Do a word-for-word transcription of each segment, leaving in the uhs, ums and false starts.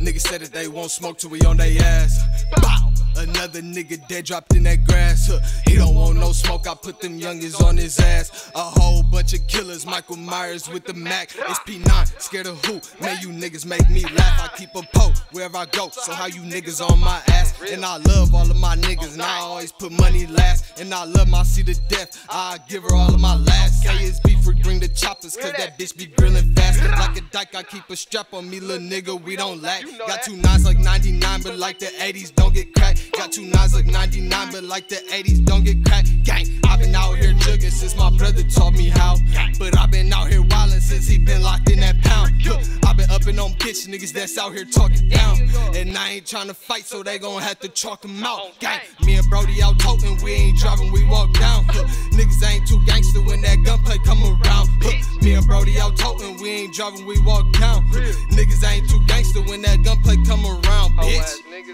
Niggas said that they won't smoke till we on they ass. Bow! Another nigga dead dropped in that grass. Huh. He don't want no smoke, I put them youngins on his ass. A whole bunch of killers, Michael Myers with the Mac. It's P nine, scared of who? Man, you niggas make me laugh. I keep a poke wherever I go, so how you niggas on my ass? And I love all of my niggas, and I always put money last. And I love my C to death, I give her all of my last. Say it's beef, we bring the choppers, cause that bitch be grillin' fast. Like a dyke, I keep a strap on me, little nigga, we don't lack. Got two nines like ninety-nine, but like the eighties, don't get cracked. Got two nines like ninety-nine, but like the eighties, don't get cracked. Gang, I've been out here jugging since my brother taught me how. But I've been out here wildin' since he been locked in that pound. I've been uppin' on bitch niggas that's out here talking down. And I ain't tryna fight, so they gon' have to chalk them out. Gang, me and Brody out totin', we ain't driving, we walk down. Niggas ain't too gangster when that gunplay come around. Me and Brody out totin', we ain't driving, we walk down. Niggas ain't too gangster when that gunplay come around, bitch.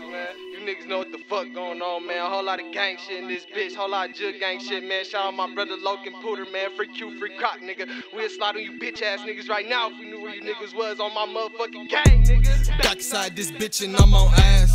Niggas know what the fuck going on, man. A whole lot of gang shit in this bitch. Whole lot of jug gang shit, man. Shout out my brother Logan Pooter, man. Free Q, free Croc, nigga. We'll slide on you bitch ass niggas right now if we knew where you niggas was on my motherfucking gang, nigga. Back inside this bitch and I'm on ass.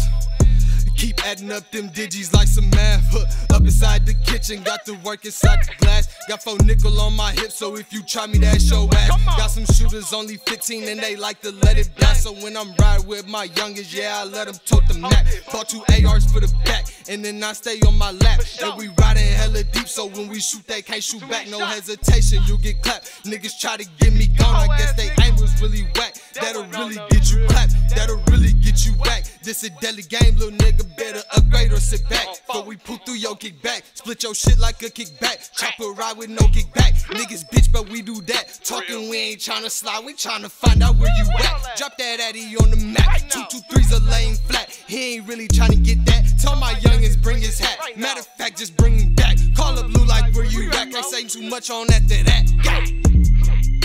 Keep adding up them digits like some math. Huh. Up inside the kitchen, got to work inside the glass. Got four nickel on my hip, so if you try me, that's your ass. Got some shooters, only fifteen, and they like to let it blast. So when I'm riding with my youngest, yeah, I let them tote the Mac. Bought two A Rs for the back, and then I stay on my lap. And we riding hella deep, so when we shoot, they can't shoot back. No hesitation, you get clapped. Niggas try to get me gone, I guess they aim was really whack. That'll really get you clapped, that'll really get you whack. This a deadly game, little nigga, better upgrade or sit back. Before we pull through your kickback, split your shit like a kickback. Chopper ride with no kickback. Niggas bitch, but we do that. Talking, we ain't tryna slide, we tryna find out where you at. Drop that addy on the map. Two two threes are laying flat. He ain't really tryna get that. Tell my youngins bring his hat. Matter of fact, just bring him back. Call up Blue like where you at. Can't say too much on after that.